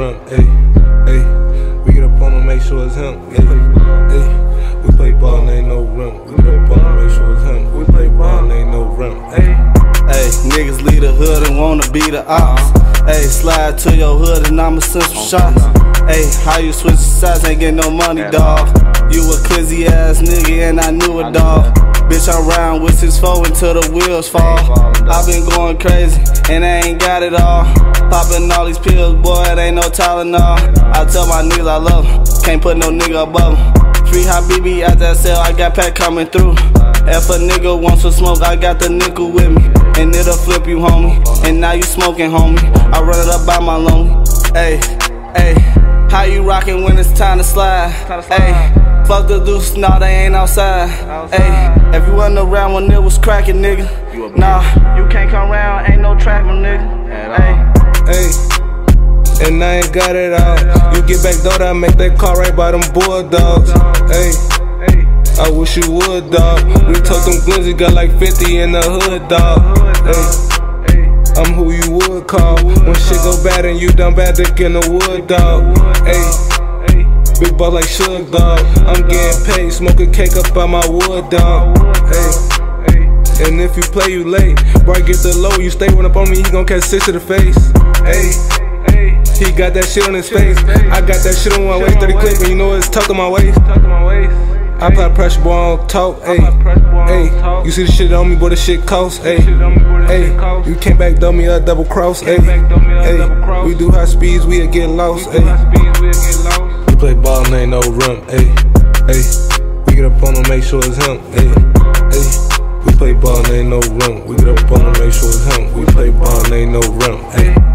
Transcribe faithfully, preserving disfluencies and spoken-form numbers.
rim, ayy, ayy. We get up on him, make sure it's him, ayy, ayy. We play ball and ain't no rim. We get up on him, make sure it's him. We play ball and ain't no rim, ayy. Ayy, niggas leave the hood and wanna be the ops. Ayy, slide to your hood and I'ma send some shots. Ayy, how you switch sides, ain't get no money, dawg. You a clizzy ass nigga and I knew it, dawg. Bitch, I'm round with six four until the wheels fall. I been going crazy and I ain't got it all. Popping all these pills, boy, it ain't no Tylenol. I tell my niggas I love them, can't put no nigga above them. Free Habibi out that cell, I got pack coming through. If a nigga wants some smoke, I got the nickel with me. And it'll flip you, homie. And now you smoking, homie. I run it up by my lonely. Ayy, ayy. How you rockin' when it's time to slide? Ayy, fuck the deuce, nah, they ain't outside. Ayy, if you wasn't around when it was crackin', nigga, nah, you can't come around, ain't no trappin', nigga. Ayy, ayy. And I ain't got it all. You get back though, I make that car right by them bulldogs. Ayy. I wish you would, dawg. We took them glizzy, got like fifty in the hood, dawg. Ay, I'm who you would call when shit go bad and you done bad dick in the wood, dawg. Ay, big ball like Suge, dawg. I'm getting paid, smoking cake up by my wood, dawg. Ay, and if you play, you late. Boy, get the low, you stay run up on me, he gon' catch six to the face. Ay, he got that shit on his face. I got that shit on my waist, thirty clip, and you know it's tucked on my waist. I apply pressure, boy, I don't talk, ayy, ayy. You see the shit on me, boy, the shit cost, ayy, ayy. You can't back dumb me a double cross, ayy, ayy. We do high speeds, we'll get lost, ayy. We play ball and ain't no rim, ayy, ayy. We get up on him, make sure it's him, ayy, ayy. We play ball and ain't no rim. We get up on him, make sure it's him. We play ball and ain't no rim, ayy.